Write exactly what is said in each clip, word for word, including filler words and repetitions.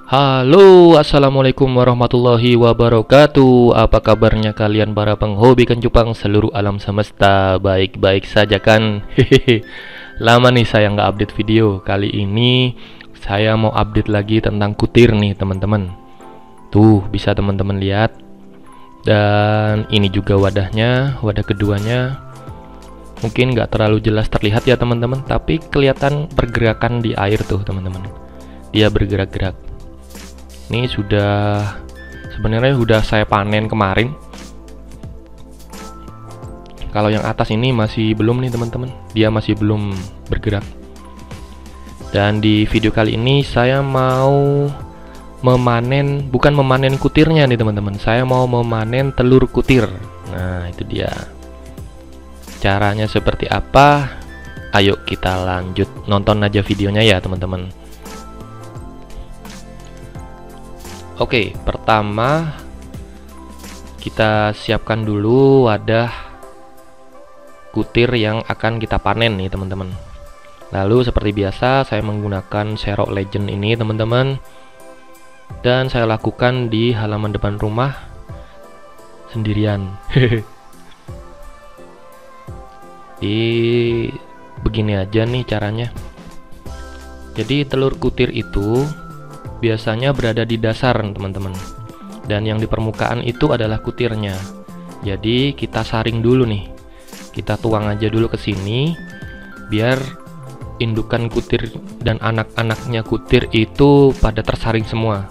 Halo, assalamualaikum warahmatullahi wabarakatuh. Apa kabarnya kalian para penghobi kencupang seluruh alam semesta? Baik-baik saja kan? Hehehe. Lama nih saya nggak update video. Kali ini saya mau update lagi tentang kutir nih teman-teman. Tuh bisa teman-teman lihat. Dan ini juga wadahnya, wadah keduanya. Mungkin nggak terlalu jelas terlihat ya teman-teman, tapi kelihatan pergerakan di air tuh teman-teman. Dia bergerak-gerak. Ini sudah sebenarnya sudah saya panen kemarin. Kalau yang atas ini masih belum nih teman-teman, dia masih belum bergerak. Dan di video kali ini saya mau memanen, bukan memanen kutirnya nih teman-teman, saya mau memanen telur kutir. Nah itu dia. Caranya seperti apa? Ayo kita lanjut nonton aja videonya ya teman-teman. Oke, pertama kita siapkan dulu wadah kutir yang akan kita panen nih teman-teman. Lalu seperti biasa saya menggunakan Xerox Legend ini teman-teman, dan saya lakukan di halaman depan rumah sendirian. Di begini aja nih caranya. Jadi telur kutir itu biasanya berada di dasar teman-teman, dan yang di permukaan itu adalah kutirnya. Jadi kita saring dulu nih, kita tuang aja dulu ke sini biar indukan kutir dan anak-anaknya kutir itu pada tersaring semua.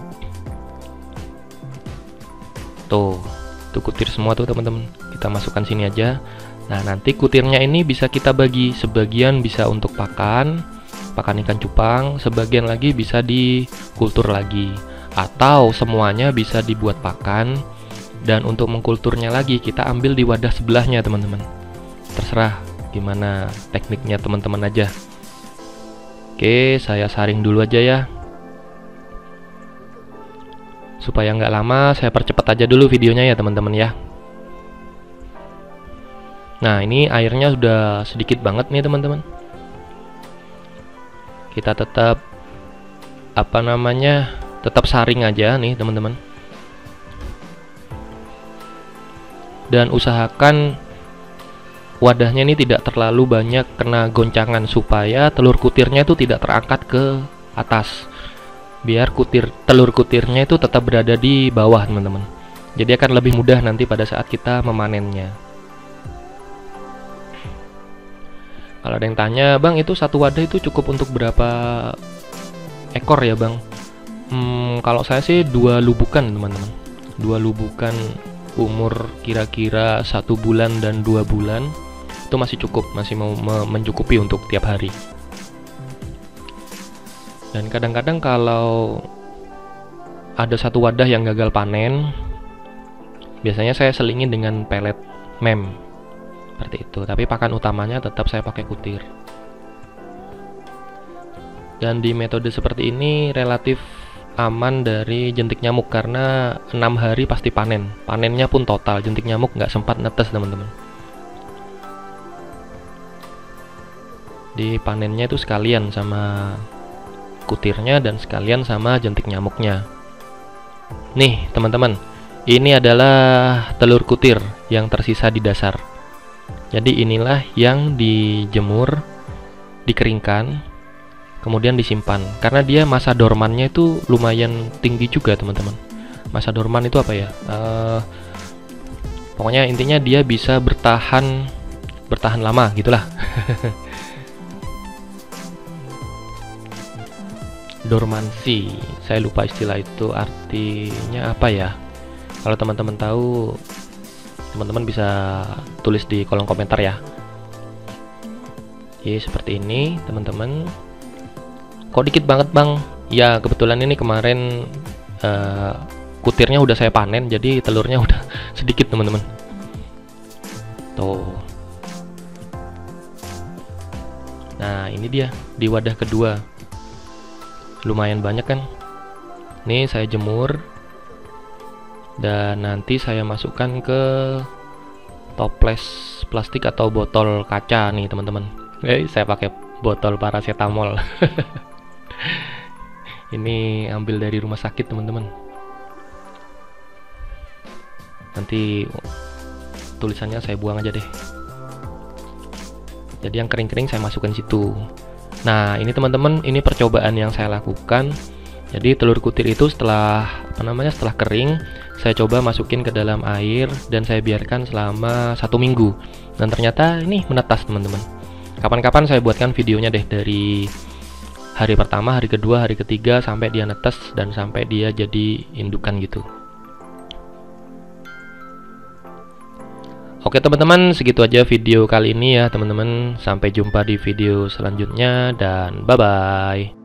Tuh, tuh kutir semua tuh teman-teman. Kita masukkan sini aja. Nah nanti kutirnya ini bisa kita bagi, sebagian bisa untuk pakan pakan ikan cupang, sebagian lagi bisa dikultur lagi, atau semuanya bisa dibuat pakan. Dan untuk mengkulturnya lagi kita ambil di wadah sebelahnya teman-teman. Terserah gimana tekniknya teman-teman aja. Oke, saya saring dulu aja ya, supaya nggak lama saya percepat aja dulu videonya ya teman-teman ya. Nah ini airnya sudah sedikit banget nih teman-teman. Kita tetap apa namanya tetap saring aja nih teman-teman, dan usahakan wadahnya ini tidak terlalu banyak kena goncangan supaya telur kutirnya itu tidak terangkat ke atas, biar kutir telur kutirnya itu tetap berada di bawah teman-teman. Jadi akan lebih mudah nanti pada saat kita memanennya. Kalau ada yang tanya, bang itu satu wadah itu cukup untuk berapa ekor ya bang? Hmm, kalau saya sih dua lubukan teman-teman. Dua lubukan umur kira-kira satu bulan dan dua bulan itu masih cukup, masih mau me mencukupi untuk tiap hari. Dan kadang-kadang kalau ada satu wadah yang gagal panen, biasanya saya selingin dengan pelet mem. Seperti itu, tapi pakan utamanya tetap saya pakai kutir. Dan di metode seperti ini relatif aman dari jentik nyamuk karena enam hari pasti panen. Panennya pun total, jentik nyamuk nggak sempat netes teman-teman. Di panennya itu sekalian sama kutirnya dan sekalian sama jentik nyamuknya. Nih teman-teman, ini adalah telur kutir yang tersisa di dasar. Jadi inilah yang dijemur, dikeringkan, kemudian disimpan. Karena dia masa dormannya itu lumayan tinggi juga teman-teman. Masa dorman itu apa ya? Uh, pokoknya intinya dia bisa bertahan bertahan lama gitulah. Dormansi, saya lupa istilah itu artinya apa ya. Kalau teman-teman tahu, teman-teman bisa tulis di kolom komentar ya. Oke, seperti ini teman-teman. Kok dikit banget bang? Ya kebetulan ini kemarin uh, kutirnya udah saya panen, jadi telurnya udah sedikit teman-teman. Tuh. Nah ini dia di wadah kedua, lumayan banyak kan. Ini saya jemur, dan nanti saya masukkan ke toples plastik atau botol kaca nih teman-teman. Eh, saya pakai botol paracetamol. Ini ambil dari rumah sakit teman-teman. Nanti tulisannya saya buang aja deh. Jadi yang kering-kering saya masukkan situ. Nah ini teman-teman, ini percobaan yang saya lakukan. Jadi telur kutir itu setelah apa namanya setelah kering, saya coba masukin ke dalam air dan saya biarkan selama satu minggu. Dan ternyata ini menetas teman-teman. Kapan-kapan saya buatkan videonya deh dari hari pertama, hari kedua, hari ketiga sampai dia netes dan sampai dia jadi indukan gitu. Oke teman-teman, segitu aja video kali ini ya teman-teman. Sampai jumpa di video selanjutnya dan bye-bye.